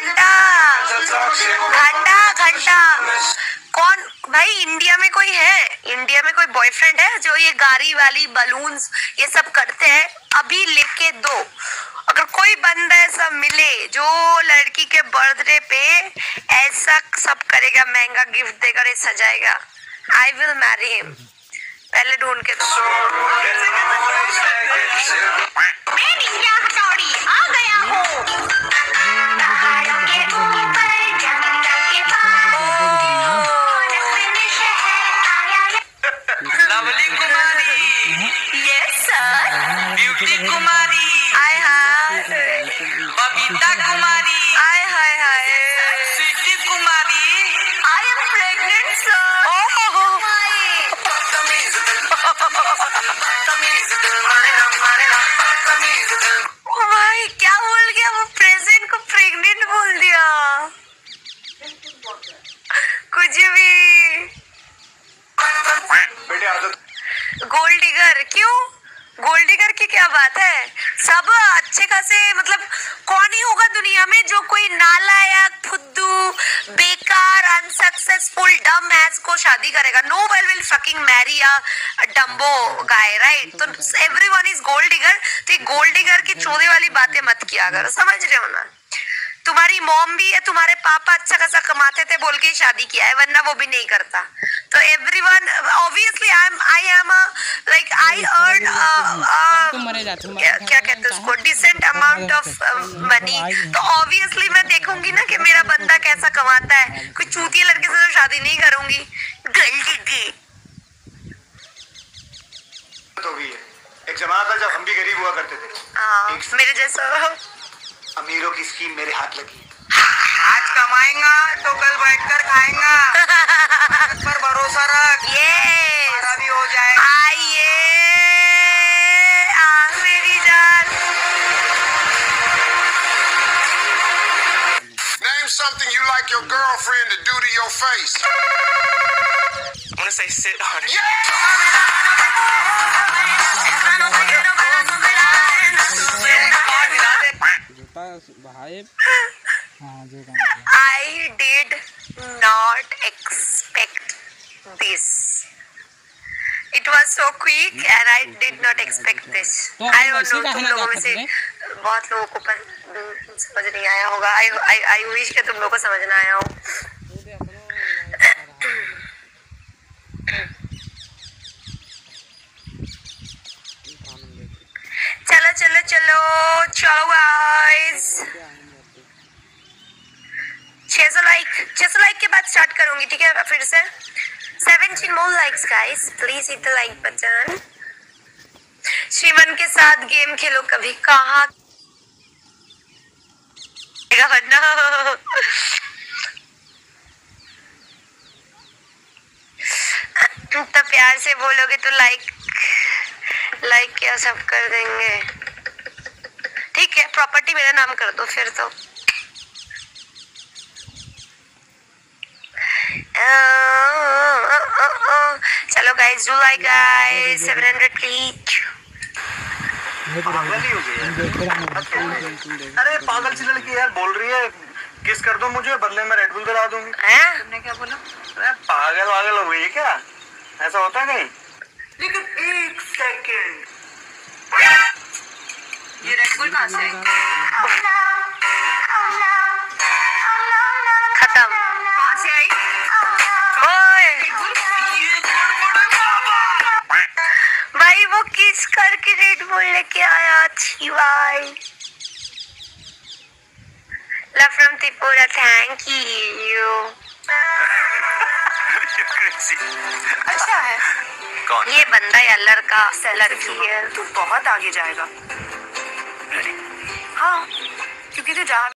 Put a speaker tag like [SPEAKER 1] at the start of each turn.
[SPEAKER 1] घंटा घंटा घंटा। कौन भाई, इंडिया में कोई है, इंडिया में कोई बॉयफ्रेंड है जो ये गाड़ी वाली बलून्स ये सब करते हैं? अभी लेके दो। अगर कोई बंदा ऐसा मिले जो लड़की के बर्थडे पे ऐसा सब करेगा, महंगा गिफ्ट देकर ये सजाएगा, आई विल मैरी हिम। पहले ढूंढ के दो। मैं नीला हथौड़ी आ गया हूँ।
[SPEAKER 2] Lovely Kumari,
[SPEAKER 1] yes sir.
[SPEAKER 2] ब्यूटी कुमारी,
[SPEAKER 1] हाय हाय।
[SPEAKER 2] बबीता कुमारी,
[SPEAKER 1] हाय हाय हाय।
[SPEAKER 2] Sweety Kumari,
[SPEAKER 1] I am pregnant sir. Oh भाई, क्या बोल गया वो? प्रेजेंट को प्रेग्नेंट बोल दिया। कुछ भी।
[SPEAKER 3] बेटे आदत।
[SPEAKER 1] गोल्ड डिगर क्यों? गोल्ड डिगर की क्या बात है? सब अच्छे खासे, मतलब कौन ही होगा दुनिया में जो कोई नालायक, फुद्दू, बेकार, अनसक्सेसफुल, डम एस को शादी करेगा? No one will fucking marry a dumbo guy, right? तो एवरीवन इज गोल्ड डिगर। तो गोल्ड डिगर की चोरी वाली बातें मत किया अगर, समझ रहे हो ना? तुम्हारी मॉम भी है, तुम्हारे पापा अच्छा खासा कमाते थे बोल के ही शादी किया है, वरना वो भी नहीं करता। तो everyone obviously I am like I earn क्या कहते हैं उसको, डिसेंट अमाउंट ऑफ मनी। तो ऑब्वियसली मैं देखूंगी ना कि मेरा बंदा कैसा कमाता है। कोई चूतिया लड़के से तो शादी नहीं करूंगी। गलती
[SPEAKER 3] तो भी है। एक जमाना था जब हम भी गरीब हुआ करते थे।
[SPEAKER 1] हाँ, मेरे जैसा।
[SPEAKER 3] अमीरों की स्कीम मेरे हाथ लगी।
[SPEAKER 2] आज कमाएगा तो कल बैठकर खाएगा, पर भरोसा रख,
[SPEAKER 1] ये
[SPEAKER 2] भी हो जाएगा।
[SPEAKER 1] आइए मेरी जान।
[SPEAKER 4] Name something you like your girlfriend to do to your face.
[SPEAKER 2] I'm gonna say sit on it.
[SPEAKER 1] I did not expect this. It was so quick and I did not expect this. I don't know, तुम लोगों में से बहुत लोगों को समझ नहीं आया होगा। I wish कि तुम लोगों को समझना आया हो। चलो चलो चलो चलो गाइस, 600 लाइक के बाद स्टार्ट करूंगी, ठीक है? फिर से 17 more likes guys, please hit the like button. Shriman के साथ गेम खेलो कभी, कहाँ तो प्यार से बोलोगे तो लाइक क्या सब कर देंगे, ठीक है? प्रॉपर्टी मेरा नाम कर दो फिर तो। चलो guys, do like guys, 700 please.
[SPEAKER 3] पागल ही हो गई है। अरे पागल सी लड़की यार, बोल रही है किस कर दो मुझे, बदले में रेड बुल दिला दूंगी।
[SPEAKER 1] तुमने क्या बोला?
[SPEAKER 3] अरे पागल हो गई है क्या? ऐसा होता है कहीं? लेकिन एक सेकंड,
[SPEAKER 1] ये रेड बुल कहाँ से? खत्म। कहाँ से आई? ओए भाई, वो किस करके रेड बुल लेके आया? अच्छी भाई। Love from Tripura, thank you. अच्छा है
[SPEAKER 2] कौन?
[SPEAKER 1] ये बंदा या लड़का लड़की है?
[SPEAKER 5] तू बहुत आगे जाएगा। हाँ, क्योंकि तू जहाँ